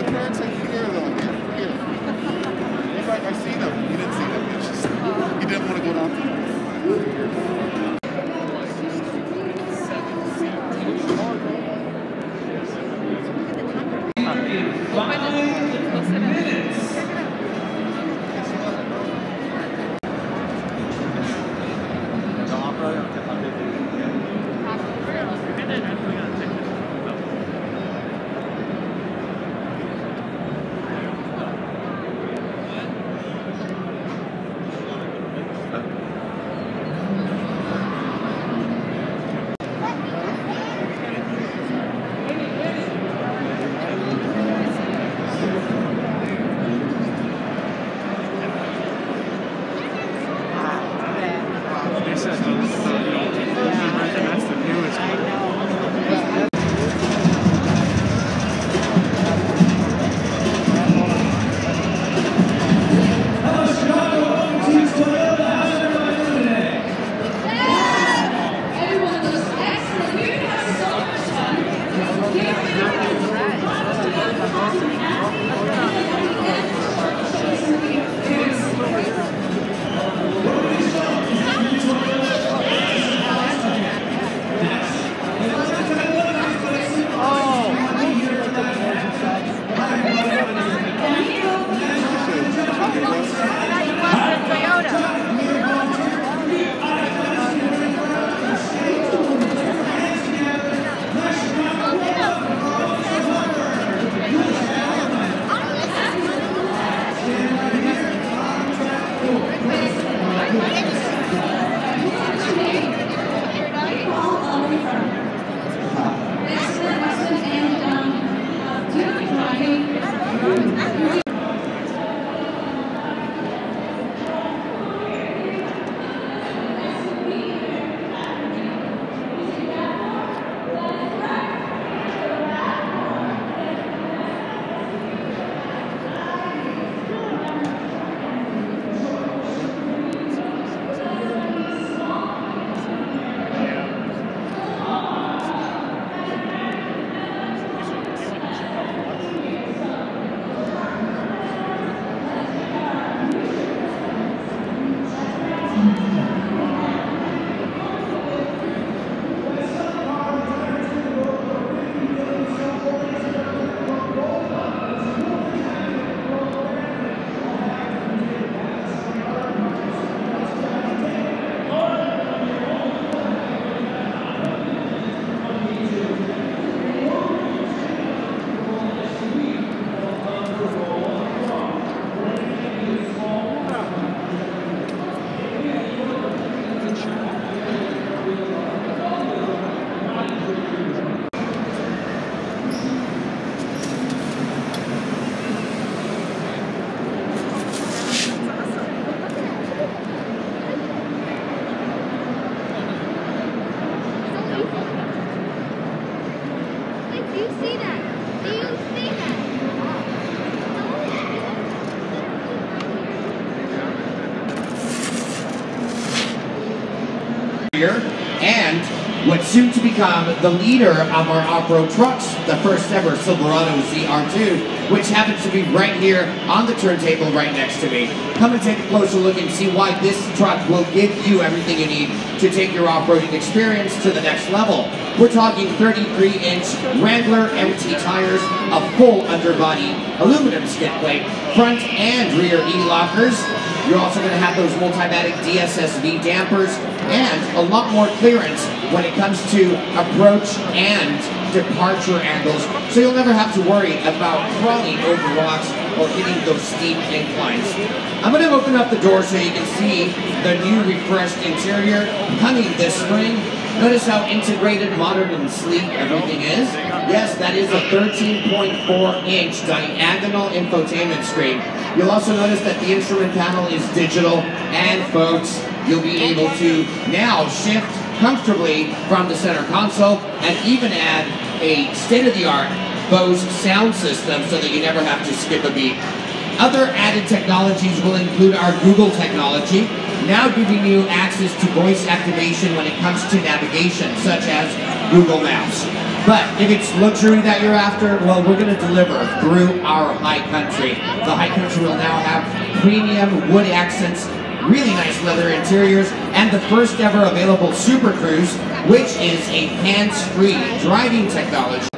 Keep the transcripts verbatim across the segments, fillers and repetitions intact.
parents are here, though. Here, here. In fact, I see them. You didn't see them. It's just, you didn't want to go down to them. And what's soon to become the leader of our off-road trucks, the first ever Silverado Z R two, which happens to be right here on the turntable right next to me. Come and take a closer look and see why this truck will give you everything you need to take your off-roading experience to the next level. We're talking thirty-three inch Wrangler M T tires, a full underbody aluminum skid plate, front and rear E-lockers. You're also going to have those Multimatic D S S V dampers and a lot more clearance when it comes to approach and departure angles, so you'll never have to worry about crawling over rocks or hitting those steep inclines. I'm going to open up the door so you can see the new refreshed interior coming this spring. Notice how integrated, modern, and sleek everything is. Yes, that is a thirteen point four inch diagonal infotainment screen. You'll also notice that the instrument panel is digital, and folks, you'll be able to now shift comfortably from the center console and even add a state-of-the-art Bose sound system so that you never have to skip a beat. Other added technologies will include our Google technology, now giving you access to voice activation when it comes to navigation, such as Google Maps. But if it's luxury that you're after, well, we're going to deliver through our High Country. The High Country will now have premium wood accents, really nice leather interiors, and the first ever available Super Cruise, which is a hands-free driving technology.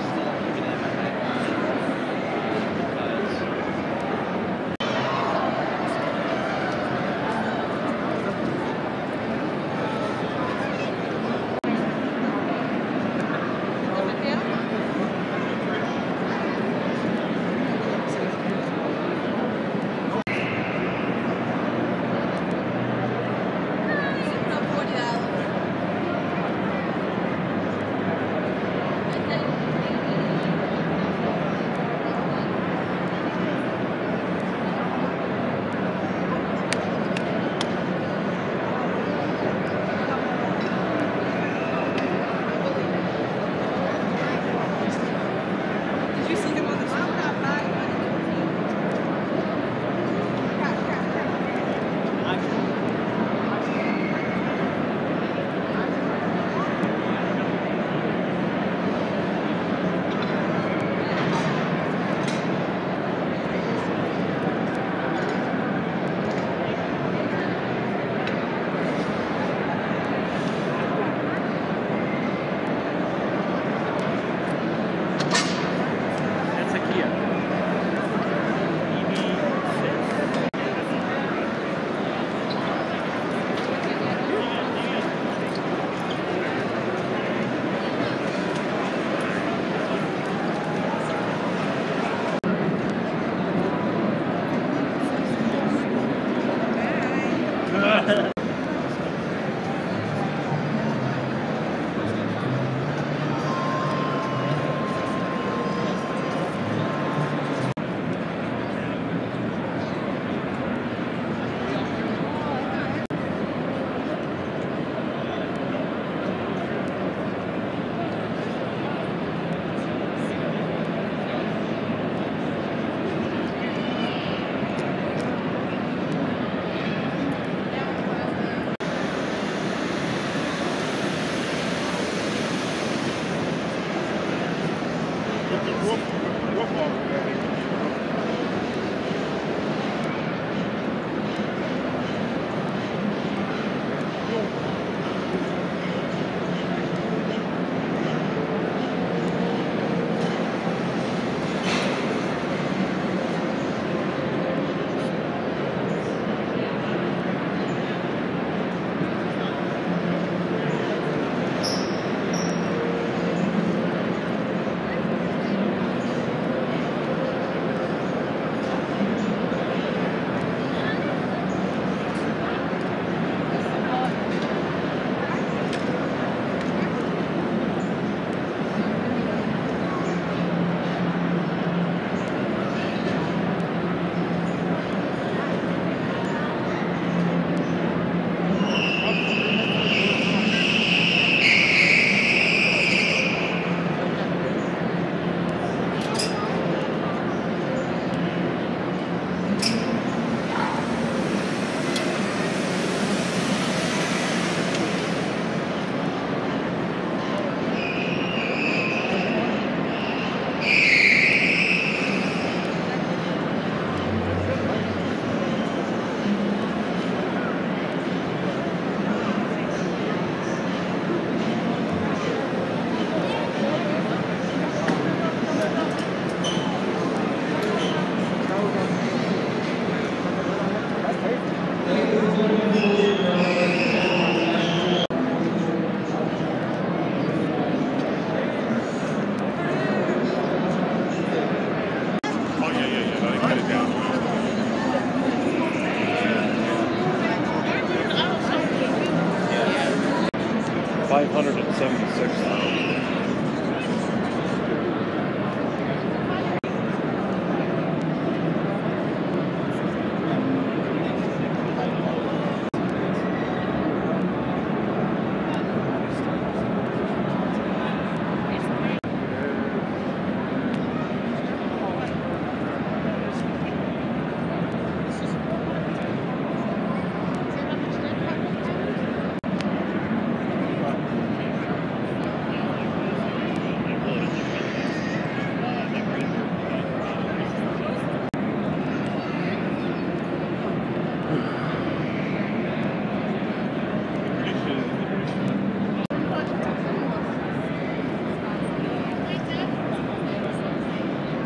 five hundred seventy-six thousand.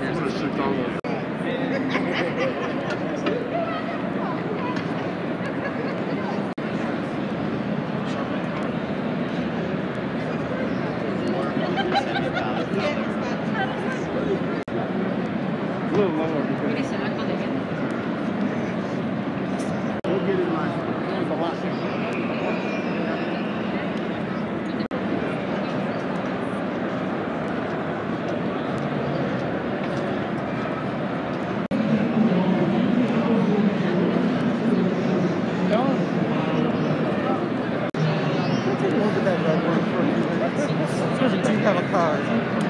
I'm gonna sit down there. A little lower because We'll get in line. There's a lot. Have a car.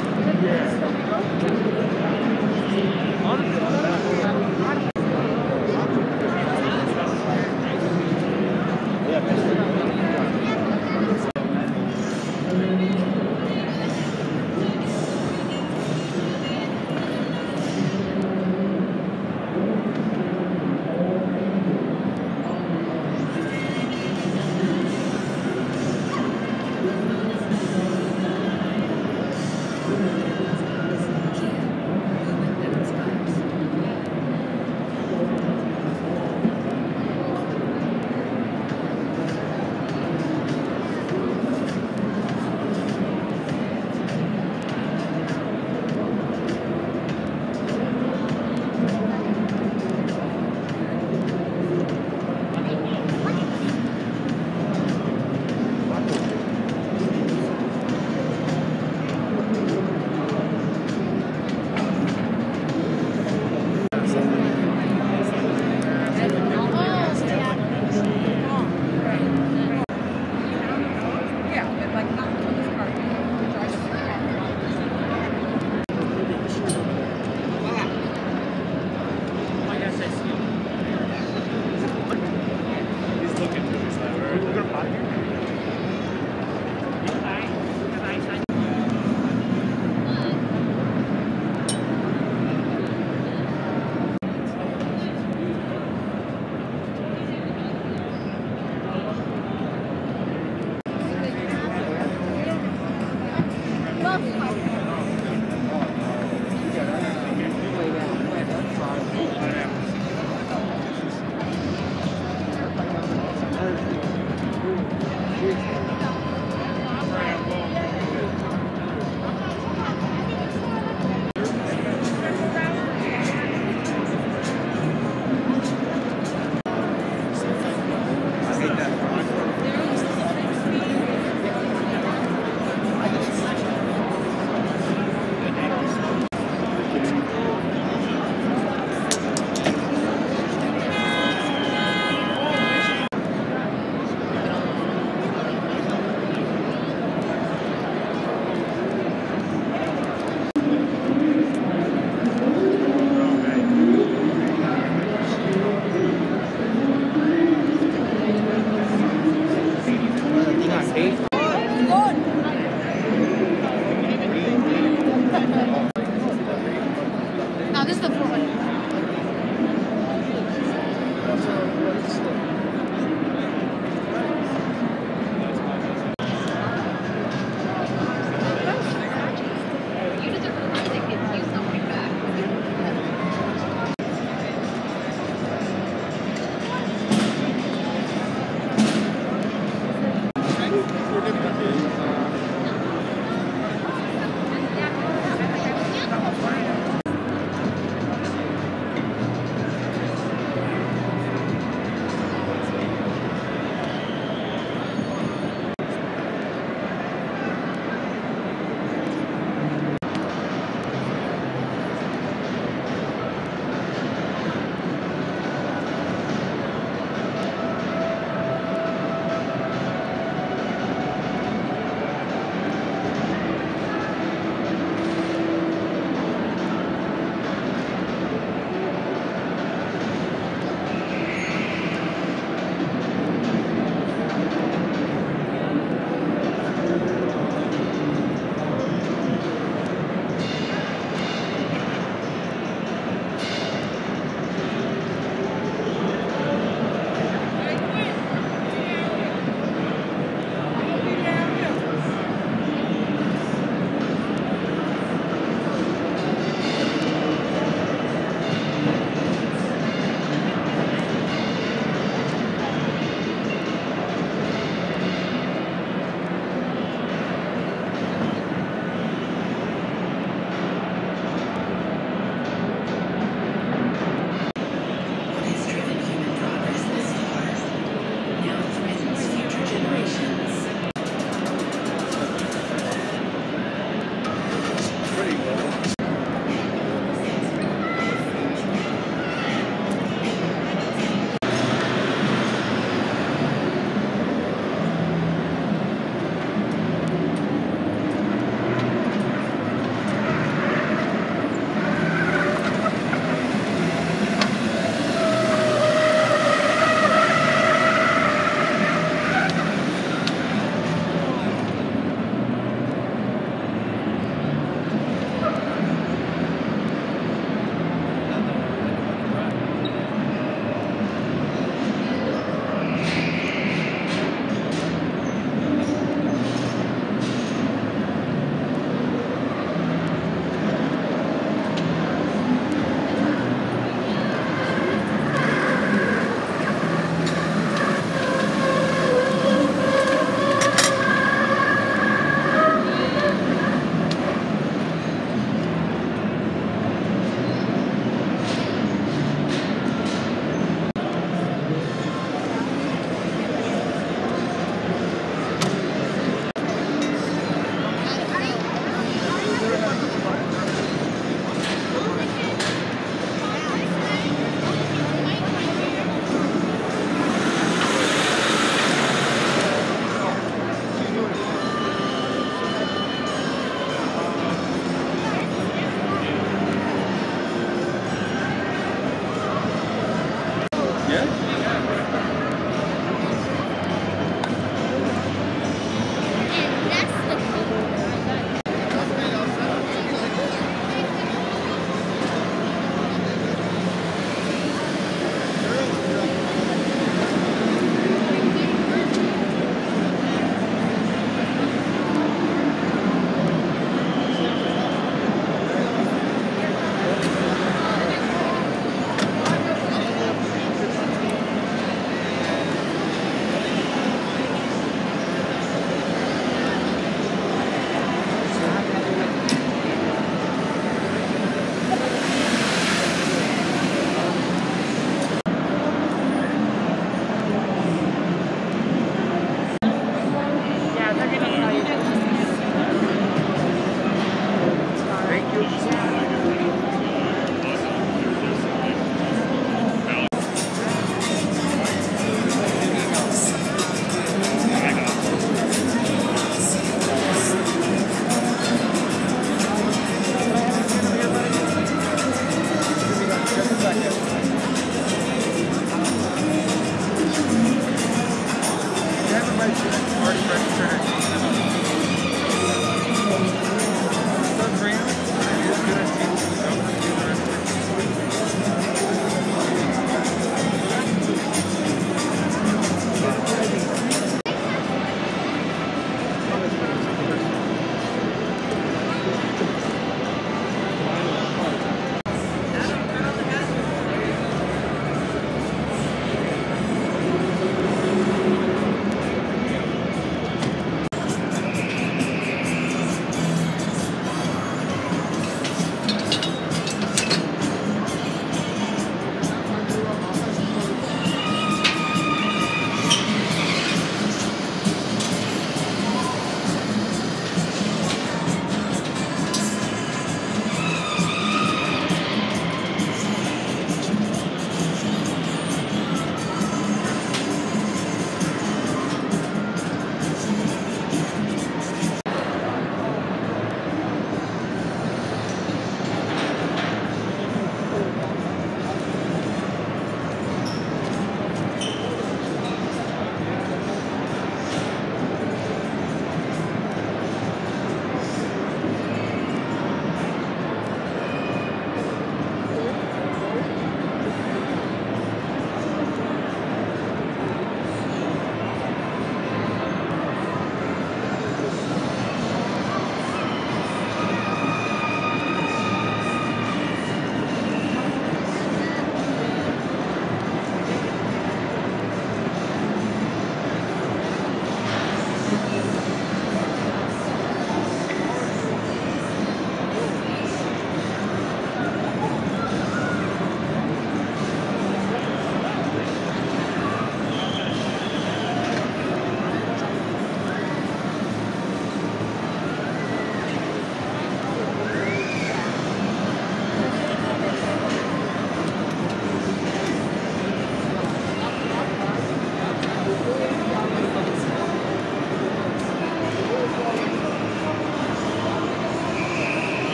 Now this is the four hundred. You deserve a ride that gives you something back.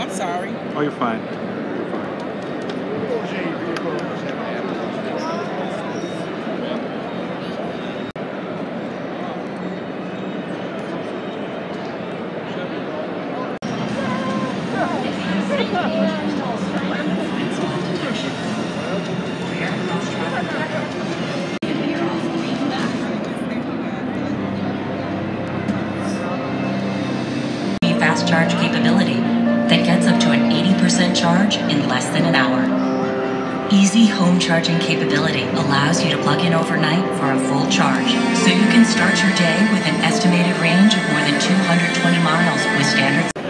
I'm sorry. Oh, you're fine. Fast charge capability that gets up to an eighty percent charge in less than an hour. Easy home charging capability allows you to plug in overnight for a full charge, so you can start your day with an estimated range of more than two hundred twenty miles with standard.